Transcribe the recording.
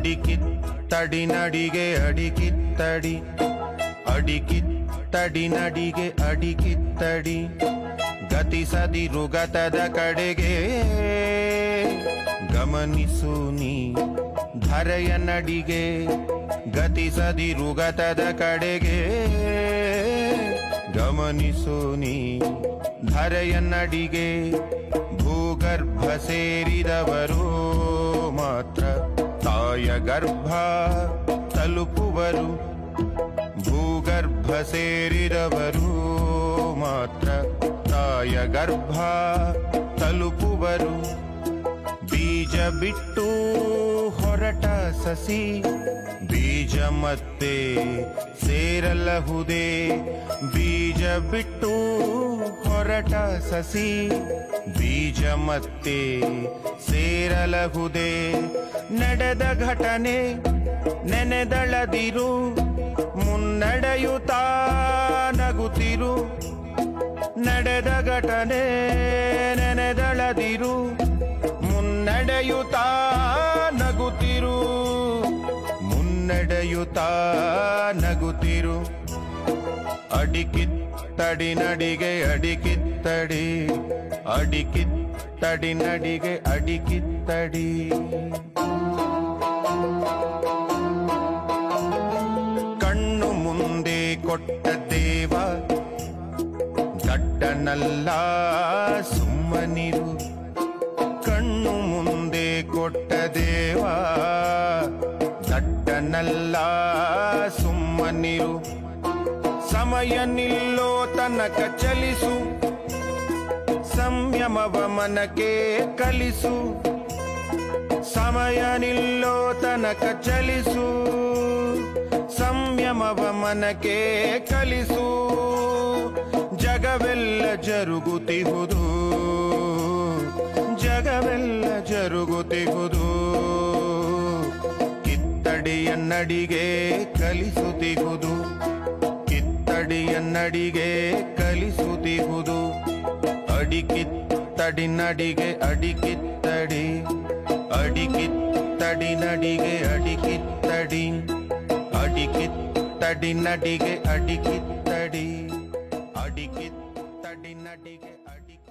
ಅಡಿಕಿತ್ತಡಿ ನಡಿಗೆ ಅಡಿಕಿತ್ತಡಿ ಅಡಿಕಿತ್ತಡಿ ನಡಿಗೆ ಅಡಿಕಿತ್ತಡಿ ಗತಿಸದಿರು ಗತದ ಕಡೆಗೆ ಗಮನಿಸು ನೀ ಧರೆಯ ನಡಿಗೆ ಗತಿಸದಿರು ಗತದ ಕಡೆಗೆ ಗಮನಿಸು ನೀ ಧರೆಯ ನಡಿಗೆ ಭೂಗರ್ಭ ಸೇರಿದವರು ಮಾತ್ರ ತಾಯ ಗರ್ಭ ತಲುಪುವರು ಭೂಗರ್ಭ ಸೇರಿದವರು ಮಾತ್ರ ತಾಯ ಗರ್ಭ ತಲುಪುವರು ಬೀಜ ಬಿಟ್ಟು ಹೊರಟ ಸಸಿ ಬೀಜ ಮತ್ತೆ ಸೇರಲಹುದೇ ಬೀಜ ಬಿಟ್ಟು ಹೊರಟ ಸಸಿ ಬೀಜ ಮತ್ತೆ ಸೇರಲಹುದೇ ನಡೆದ ಘಟನೆ ನೆನೆದಳದಿರು ಮುನ್ನಡೆಯುತ್ತಾ ನಗುತ್ತಿರು ನಡೆದ ಘಟನೆ ನೆನೆದಳದಿರು ಮುನ್ನಡೆಯುತ್ತಾ ನಗುತ್ತಿರು ಮುನ್ನಡೆಯುತ್ತಾ ನಗುತ್ತಿರು ಅಡಿಕಿತ್ತಡಿ ನಡಿಗೆ ಅಡಿಕಿತ್ತಡಿ ಅಡಿಕಿತ್ತಡಿ ನಡಿಗೆ ಅಡಿಕಿತ್ತಡಿ ಕಣ್ಣು ಮುಂದೆ ಕೊಟ್ಟ ದೇವ ದಡ್ಡನಲ್ಲ ಸುಮ್ಮನಿರು ಕಣ್ಣು ಮುಂದೆ ಕೊಟ್ಟ ದೇವ ದಡ್ಡನಲ್ಲ ಸುಮ್ಮನಿರು ಸಮಯ ನಿಲ್ಲೋ ತನಕ ಚಲಿಸು ಸಂಯಮವ ಮನಕ್ಕೆ ಕಲಿಸು ಸಮಯ ನಿಲ್ಲೋ ತನಕ ಚಲಿಸು ಸಂಯಮವ ಮನಕ್ಕೆ ಕಲಿಸು ಜಗವೆಲ್ಲ ಜರುಗುತ್ತಿಹುದು ಜಗವೆಲ್ಲ ಜರುಗುತ್ತಿಹುದು ಕಿತ್ತಡಿಯ ನಡಿಗೆ ಕಲಿಸುತ್ತಿಹುದು ಕಿತ್ತಡಿಯ ನಡಿಗೆ ಕಲಿಸುತ್ತಿಹುದು ಅಡಿಕಿತ್ತಡಿ ನಡಿಗೆ ಅಡಿಕಿತ್ತಡಿ ಅಡಿಕಿತ್ತಡಿ ನಡಿಗೆ ಅಡಿಕಿತ್ತಡಿ ಅಡಿಕಿತ್ತಡಿ ನಡಿಗೆ ಅಡಿಕಿತ್ತಡಿ ಅಡಿಕಿತ್ತಡಿ ನಡಿಗೆ ಅಡಿಕಿತ್ತಡಿ